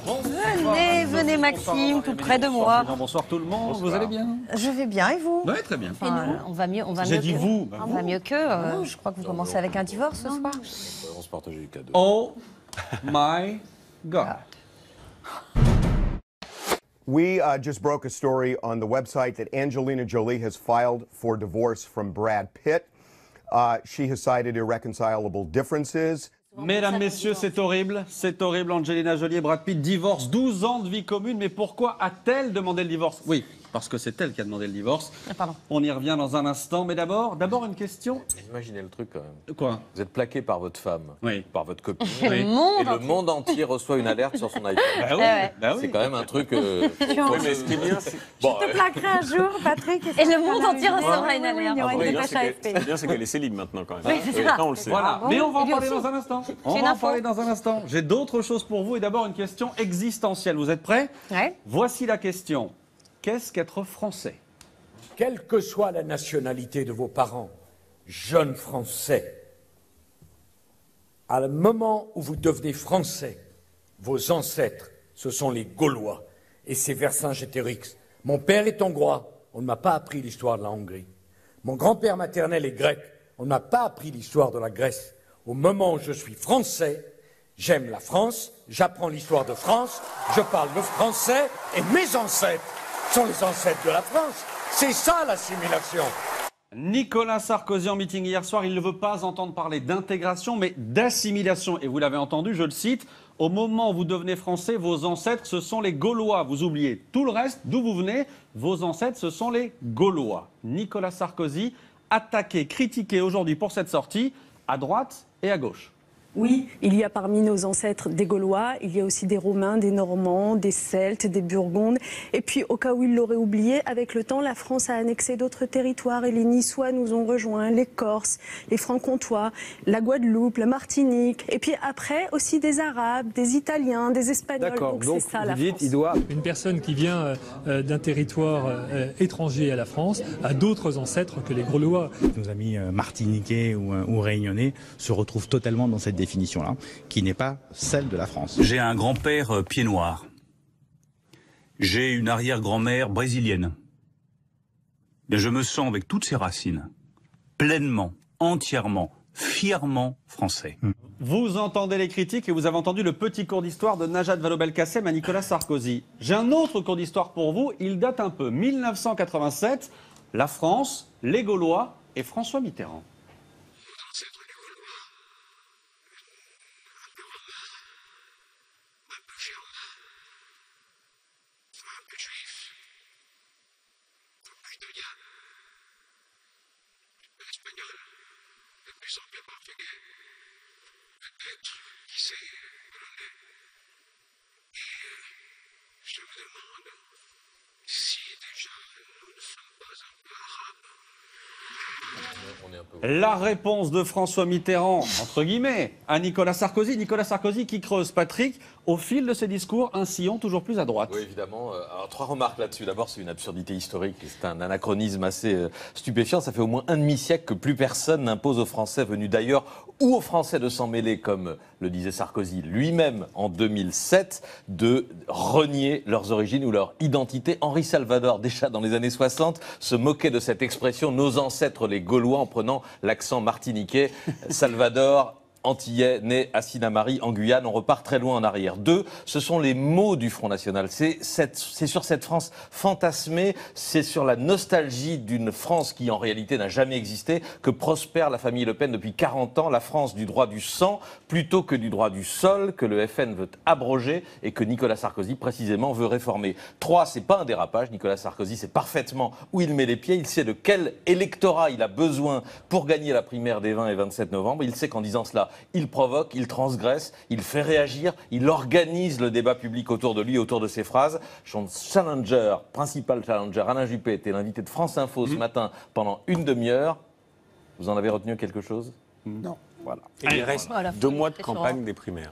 Venez, venez Maxime, tout près de moi. Bonsoir tout le monde, vous allez bien? Je vais bien et vous? Oui, très bien. Enfin, on va mieux, J'ai dit vous. On va mieux que. Je crois que vous commencez avec un divorce ce soir. On se partage les cadeaux. Oh my God. We just broke a story on the website that Angelina Jolie has filed for divorce from Brad Pitt. She has cited irreconcilable differences. Mesdames, messieurs, c'est horrible. C'est horrible. Angelina Jolie et Brad Pitt divorcent. 12 ans de vie commune. Mais pourquoi a-t-elle demandé le divorce? Oui, parce que c'est elle qui a demandé le divorce. Pardon. On y revient dans un instant. Mais d'abord une question. Imaginez le truc quand même. Quoi? Vous êtes plaqué par votre femme, Oui. par votre copine, Le et monde le monde entier reçoit une alerte sur son iPhone. Bah oui, ouais. bah oui. C'est quand même un truc. Oui, mais ce qui est bien, c'est. Je te plaquerai un jour, Patrick. Et le monde entier recevra une alerte. Il y aura une Ce dépêche AFP. qui est bien, c'est qu'elle est célib maintenant quand même. Oui, c'est ça. Ça, on le sait. Voilà, bon mais on va en Et lui parler aussi. dans un instant. On J'ai une va en info. parler dans un instant. J'ai d'autres choses pour vous et d'abord une question existentielle. Vous êtes prêts? Ouais. Voici la question. Qu'est-ce qu'être français? Quelle que soit la nationalité de vos parents, jeunes Français, à le moment où vous devenez Français, vos ancêtres, ce sont les Gaulois. Et c'est Vercingétorix. Mon père est hongrois, on ne m'a pas appris l'histoire de la Hongrie. Mon grand-père maternel est grec, on ne m'a pas appris l'histoire de la Grèce. Au moment où je suis Français, j'aime la France, j'apprends l'histoire de France, je parle le français et mes ancêtres sont les ancêtres de la France. C'est ça l'assimilation. Nicolas Sarkozy en meeting hier soir, il ne veut pas entendre parler d'intégration, mais d'assimilation. Et vous l'avez entendu, je le cite, au moment où vous devenez français, vos ancêtres, ce sont les Gaulois. Vous oubliez tout le reste, d'où vous venez, vos ancêtres, ce sont les Gaulois. Nicolas Sarkozy, attaqué, critiqué aujourd'hui pour cette sortie, à droite et à gauche. Oui, il y a parmi nos ancêtres des Gaulois, il y a aussi des Romains, des Normands, des Celtes, des Burgondes. Et puis, au cas où ils l'auraient oublié, avec le temps, la France a annexé d'autres territoires et les Niçois nous ont rejoints, les Corses, les Franc-Comtois, la Guadeloupe, la Martinique. Et puis après, aussi des Arabes, des Italiens, des Espagnols. D'accord, donc c'est ça vous la dites, France. il doit... Une personne qui vient d'un territoire étranger à la France a d'autres ancêtres que les Gaulois. Nos amis martiniquais ou réunionnais se retrouvent totalement dans cette définition-là, qui n'est pas celle de la France. J'ai un grand-père pied noir. J'ai une arrière-grand-mère brésilienne. Mais je me sens avec toutes ces racines, pleinement, entièrement, fièrement français. Vous entendez les critiques et vous avez entendu le petit cours d'histoire de Najat Vallaud-Belkacem à Nicolas Sarkozy. J'ai un autre cours d'histoire pour vous, il date un peu. 1987, la France, les Gaulois et François Mitterrand. La réponse de François Mitterrand, entre guillemets, à Nicolas Sarkozy. Nicolas Sarkozy qui creuse, Patrick, au fil de ses discours, un sillon toujours plus à droite. Oui, évidemment. Alors, 3 remarques là-dessus. D'abord, c'est une absurdité historique. C'est un anachronisme assez stupéfiant. Ça fait au moins un demi-siècle que plus personne n'impose aux Français venus d'ailleurs ou aux Français de s'en mêler, comme le disait Sarkozy lui-même en 2007, de renier leurs origines ou leur identité. Henri Salvador, déjà dans les années 60, se moquait de cette expression « nos ancêtres les Gaulois » en prenant l'accent martiniquais. Salvador, antillais, né à Sinamari, en Guyane, on repart très loin en arrière. 2, ce sont les mots du Front National. C'est sur cette France fantasmée, c'est sur la nostalgie d'une France qui en réalité n'a jamais existé, que prospère la famille Le Pen depuis 40 ans, la France du droit du sang plutôt que du droit du sol, que le FN veut abroger et que Nicolas Sarkozy précisément veut réformer. 3, c'est pas un dérapage, Nicolas Sarkozy sait parfaitement où il met les pieds, il sait de quel électorat il a besoin pour gagner la primaire des 20 et 27 novembre, il sait qu'en disant cela, il provoque, il transgresse, il fait réagir, il organise le débat public autour de lui et autour de ses phrases. Son challenger, principal challenger, Alain Juppé, était l'invité de France Info ce matin pendant une demi-heure. Vous en avez retenu quelque chose? Non. Voilà. Et il reste 2 mois de campagne des primaires.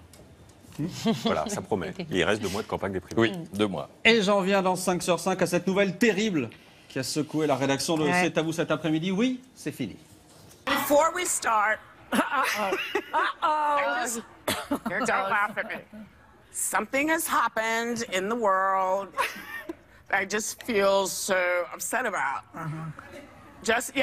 Voilà, ça promet. Et il reste 2 mois de campagne des primaires. Oui, 2 mois. Et j'en viens dans 5 sur 5 à cette nouvelle terrible qui a secoué la rédaction de C'est à vous cet après-midi. Oui, c'est fini. Before we start, don't laugh at me. something has happened in the world that I just feel so upset about. Just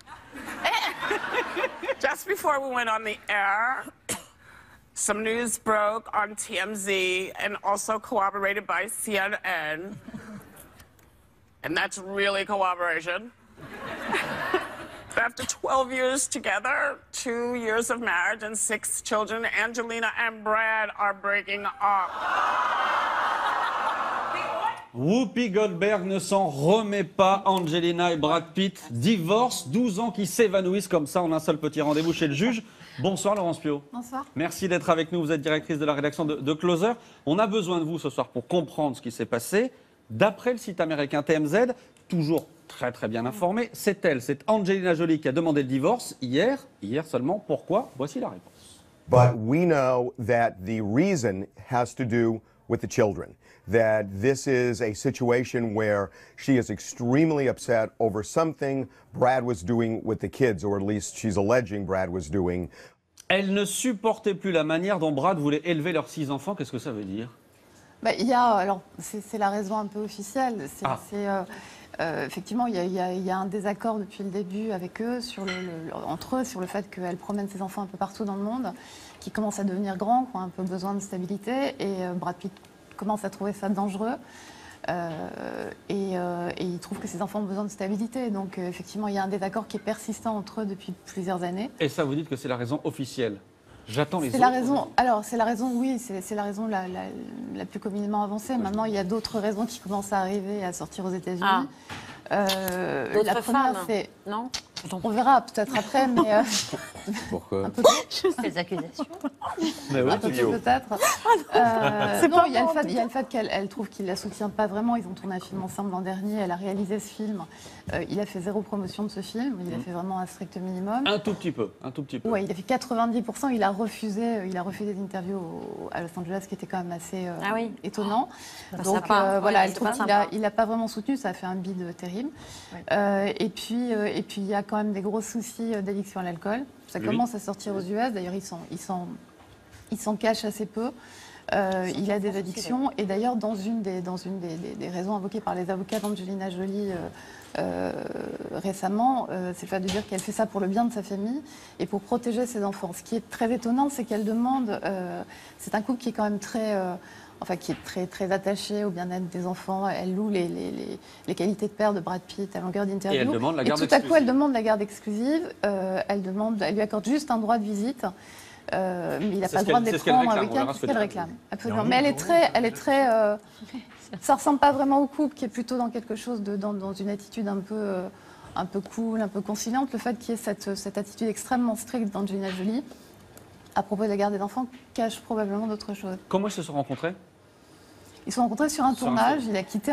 before we went on the air, some news broke on TMZ and also corroborated by CNN. And that's really corroboration. After 12 years together, 2 years of marriage and 6 children, Angelina and Brad are breaking up. Whoopi Goldberg ne s'en remet pas. Angelina et Brad Pitt, divorce, 12 ans qui s'évanouissent comme ça en un seul petit rendez-vous chez le juge. Bonsoir Laurence Piot. Bonsoir. Merci d'être avec nous. Vous êtes directrice de la rédaction de Closer. On a besoin de vous ce soir pour comprendre ce qui s'est passé. D'après le site américain TMZ, toujours très bien informé, c'est Angelina Jolie qui a demandé le divorce hier seulement. Pourquoi? Voici la réponse. But we know that the reason has to do with the children. That this is a situation where she is extremely upset over something Brad was doing with the kids, or at least she's alleging Brad was doing. Elle ne supportait plus la manière dont Brad voulait élever leurs 6 enfants. Qu'est-ce que ça veut dire? Alors, c'est la raison un peu officielle. Effectivement, il y a un désaccord depuis le début avec eux, entre eux, sur le fait qu'elle promène ses enfants un peu partout dans le monde, qui commencent à devenir grands, qui ont un peu besoin de stabilité, et Brad Pitt commence à trouver ça dangereux. Et il trouve que ses enfants ont besoin de stabilité. Donc, effectivement, il y a un désaccord qui est persistant entre eux depuis plusieurs années. Et ça, vous dites que c'est la raison officielle? J'attends les autres. C'est la raison, oui, c'est la raison la plus communément avancée. Maintenant, il y a d'autres raisons qui commencent à arriver, à sortir aux États-Unis. La première, c'est... Non. On verra peut-être après, mais... Pourquoi? Un peu tôt. Ces accusations. Un peu tôt, peut-être. Non, il y a le fait qu'elle trouve qu'il ne la soutient pas vraiment. Ils ont tourné un film ensemble l'an dernier. Elle a réalisé ce film. Il a fait 0 promotion de ce film. Il a fait vraiment un strict minimum. Un tout petit peu. Oui, il a fait 90%. Il a refusé des interviews à Los Angeles, ce qui était quand même assez étonnant. Donc voilà, elle trouve qu'il n'a pas vraiment soutenu. Ça a fait un bide terrible. Oui. Et puis il y a quand même des gros soucis d'addiction à l'alcool. Ça commence à sortir aux US. D'ailleurs, il s'en cache assez peu. Il a des addictions. Et d'ailleurs, dans une des raisons invoquées par les avocats d'Angelina Jolie récemment, c'est le fait de dire qu'elle fait ça pour le bien de sa famille et pour protéger ses enfants. Ce qui est très étonnant, c'est qu'elle demande... c'est un couple qui est quand même qui est très attaché au bien-être des enfants. Elle loue les qualités de père de Brad Pitt à longueur d'interview. Et elle demande la garde exclusive. Et tout à coup, elle demande la garde exclusive. Elle lui accorde juste un droit de visite. Mais il n'a pas le droit de les prendre un week-end. C'est ce qu'elle réclame. Absolument. Mais elle est très ça ressemble pas vraiment au couple, qui est plutôt dans quelque chose dans une attitude un peu cool, un peu conciliante. Le fait qu'il y ait cette attitude extrêmement stricte d'Angelina Jolie à propos de la garde des enfants cache probablement d'autres choses. Comment ils se sont rencontrés? Ils se sont rencontrés sur un tournage. Il a quitté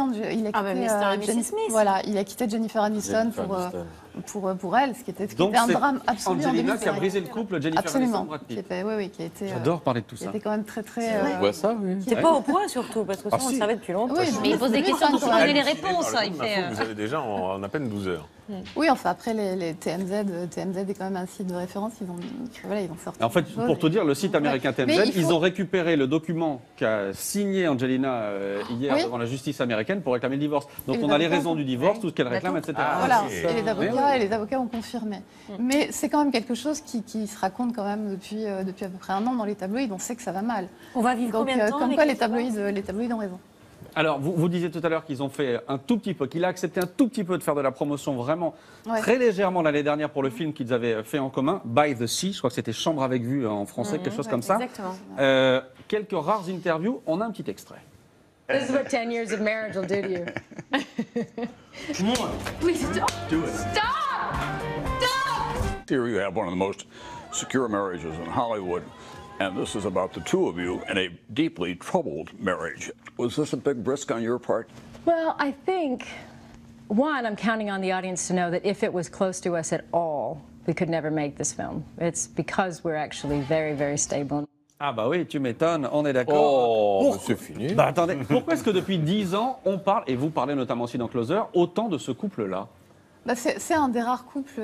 Jennifer Aniston pour elle, ce qui était un drame absolu. Angelina qui a brisé le couple, Jennifer Aniston, Brad Pitt. Qui a été. J'adore parler de tout ça. C'était quand même très. On voit ça, oui. C'est pas au point surtout, parce que ça on le savait depuis longtemps. Oui, mais il pose des questions pour donner les réponses. Vous avez déjà en à peine 12 heures. Oui, enfin après les TMZ est quand même un site de référence. Ils vont sortir. En fait, pour tout dire, le site américain TMZ, ils ont récupéré le document qu'a signé Angelina hier devant la justice américaine pour réclamer le divorce. Donc on a les raisons du divorce, tout ce qu'elle réclame, etc. Voilà. Et les avocats ont confirmé. Mais c'est quand même quelque chose qui se raconte quand même depuis à peu près un an dans les tabloïds. On sait que ça va mal. On va vivre combien de temps? Comme quoi les tabloïds ont raison. Alors, vous disiez tout à l'heure qu'ils ont fait un tout petit peu, qu'il a accepté un tout petit peu de faire de la promotion vraiment très légèrement l'année dernière pour le film qu'ils avaient fait en commun, By the Sea, je crois que c'était Chambre avec vue en français, quelque chose comme ça. Exactement. Quelques rares interviews, on a un petit extrait. This is what 10 years of marriage will do to you. Come on. Please stop. Do it. Stop! Stop! Here you have one of the most secure marriages in Hollywood. And this is about the two of you in a deeply troubled marriage. Was this a big risk on your part? Well, I think, one, I'm counting on the audience to know that if it was close to us at all, we could never make this film. It's because we're actually very, very stable. Ah bah oui, tu m'étonnes, on est d'accord. Oh, c'est fini. Bah attendez, pourquoi est-ce que depuis 10 ans, on parle, et vous parlez notamment aussi dans Closer, autant de ce couple-là? C'est un des rares couples,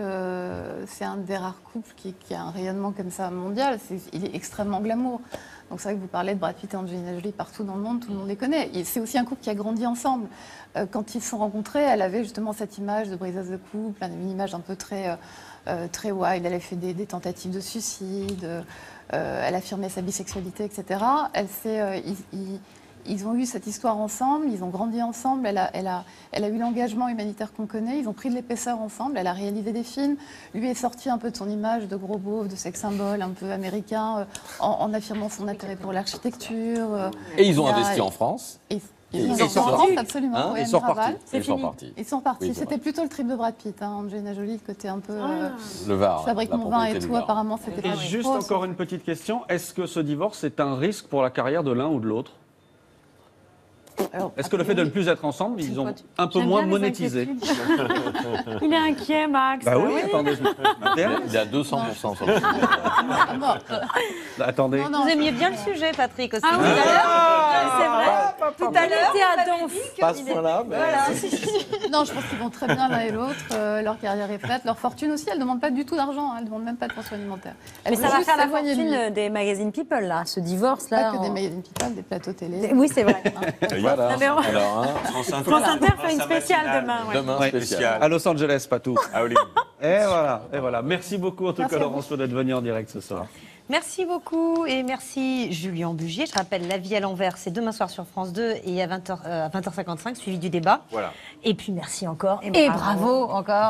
qui a un rayonnement comme ça mondial. Il est extrêmement glamour. Donc c'est vrai que vous parlez de Brad Pitt et Angelina Jolie partout dans le monde, tout le monde les connaît. C'est aussi un couple qui a grandi ensemble. Quand ils se sont rencontrés, elle avait justement cette image de briseuse de couple, une image un peu très wild. Elle a fait des tentatives de suicide, elle affirmait sa bisexualité, etc. Ils ont eu cette histoire ensemble, ils ont grandi ensemble, elle a eu l'engagement humanitaire qu'on connaît, ils ont pris de l'épaisseur ensemble, elle a réalisé des films. Lui est sorti un peu de son image de gros beauf, de sex symbole un peu américain, en affirmant son intérêt pour l'architecture. Et ils ont investi en France. Ils sont en France, absolument. Hein, ils sont repartis. C'est fini. Ils sont partis. Oui, c'était plutôt le trip de Brad Pitt, Angelina Jolie, le côté un peu le Var, je fabrique mon vin et tout. Apparemment, c'était pas juste encore une petite question. Est-ce que ce divorce est un risque pour la carrière de l'un ou de l'autre? Est-ce que le fait de ne plus être ensemble, ils ont un peu moins monétisé? Il est inquiet, Max. Bah oui, attendez. Il a 200% sur le Attendez. Vous aimiez bien le sujet, Patrick, aussi. Ah oui, c'est vrai. Tout à l'heure, t'es à Donf. Pas ce point-là, mais... Non, je pense qu'ils vont très bien l'un et l'autre. Leur carrière est faite, leur fortune aussi. Elle ne demande pas du tout d'argent. Elle ne demande même pas de pension alimentaire. Mais ça va faire la fortune des magazines People, là, ce divorce-là. Pas que des magazines People, des plateaux télé. Oui, c'est vrai. Voilà. France Inter fait une spéciale demain. Demain, spécial. À Los Angeles, pas tout. À Hollywood. Et voilà. Merci beaucoup, en tout cas, Laurence, d'être venu en direct ce soir. Merci beaucoup et merci Julien Bugier. Je rappelle, La vie à l'envers, c'est demain soir sur France 2 et à 20h55, suivi du débat. Voilà. Et puis merci encore et bravo encore.